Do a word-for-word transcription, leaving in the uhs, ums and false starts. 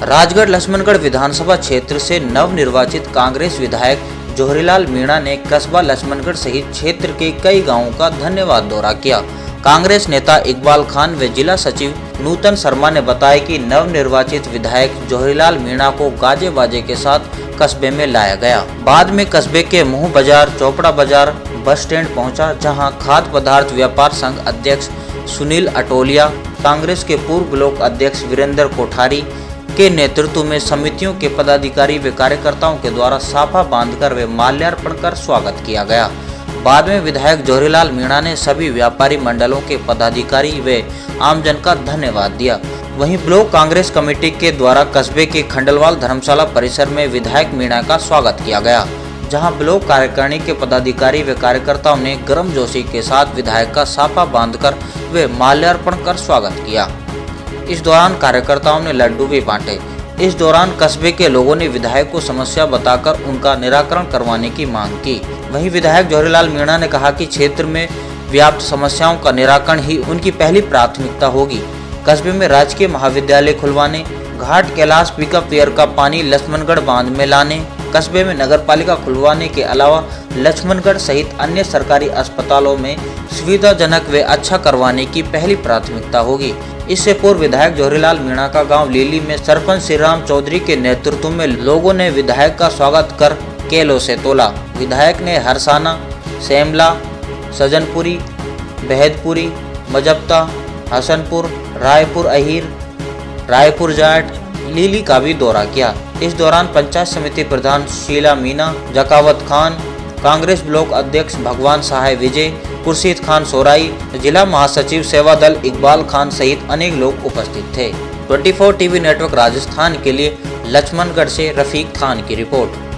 राजगढ़ लक्ष्मणगढ़ विधानसभा क्षेत्र से नवनिर्वाचित कांग्रेस विधायक जौहरीलाल मीणा ने कस्बा लक्ष्मणगढ़ सहित क्षेत्र के कई गांवों का धन्यवाद दौरा किया। कांग्रेस नेता इकबाल खान व जिला सचिव नूतन शर्मा ने बताया कि नवनिर्वाचित विधायक जौहरीलाल मीणा को गाजे बाजे के साथ कस्बे में लाया गया। बाद में कस्बे के मुँह बाजार, चौपड़ा बाजार बस स्टैंड पहुंचा, जहां खाद्य पदार्थ व्यापार संघ अध्यक्ष सुनील अटोलिया, कांग्रेस के पूर्व ब्लॉक अध्यक्ष वीरेंद्र कोठारी के नेतृत्व में समितियों के पदाधिकारी व कार्यकर्ताओं के द्वारा साफा बांधकर व माल्यार्पण कर स्वागत किया गया। बाद में विधायक जौहरीलाल मीणा ने सभी व्यापारी मंडलों के पदाधिकारी व आमजन का धन्यवाद दिया। वहीं ब्लॉक कांग्रेस कमेटी के द्वारा कस्बे के खंडलवाल धर्मशाला परिसर में विधायक मीणा का स्वागत किया गया, जहां ब्लॉक कार्यकारिणी के पदाधिकारी व कार्यकर्ताओं ने गर्मजोशी के साथ विधायक का साफा बांधकर व माल्यार्पण कर स्वागत किया। इस दौरान कार्यकर्ताओं ने लड्डू भी बांटे। इस दौरान कस्बे के लोगों ने विधायक को समस्या बताकर उनका निराकरण करवाने की मांग की। वहीं विधायक जौहरीलाल मीणा ने कहा कि क्षेत्र में व्याप्त समस्याओं का निराकरण ही उनकी पहली प्राथमिकता होगी। कस्बे में राजकीय महाविद्यालय खुलवाने, घाट कैलाश पिकअप वेयर का पानी लक्ष्मणगढ़ बांध में लाने, कस्बे में नगरपालिका खुलवाने के अलावा लक्ष्मणगढ़ सहित अन्य सरकारी अस्पतालों में सुविधाजनक व अच्छा करवाने की पहली प्राथमिकता होगी। इससे पूर्व विधायक जौहरीलाल मीणा का गांव लीली में सरपंच श्रीराम चौधरी के नेतृत्व में लोगों ने विधायक का स्वागत कर केलों से तोला। विधायक ने हरसाना, सेमला, सजनपुरी, बेहदपुरी, मजप्ता, हसनपुर, रायपुर अहीर, रायपुर जाट, लीली का भी दौरा किया। इस दौरान पंचायत समिति प्रधान शीला मीना, जकावत खान, कांग्रेस ब्लॉक अध्यक्ष भगवान सहाय विजय, खुर्शीद खान सोराई, जिला महासचिव सेवा दल इकबाल खान सहित अनेक लोग उपस्थित थे। चौबीस टीवी नेटवर्क राजस्थान के लिए लक्ष्मणगढ़ से रफीक खान की रिपोर्ट।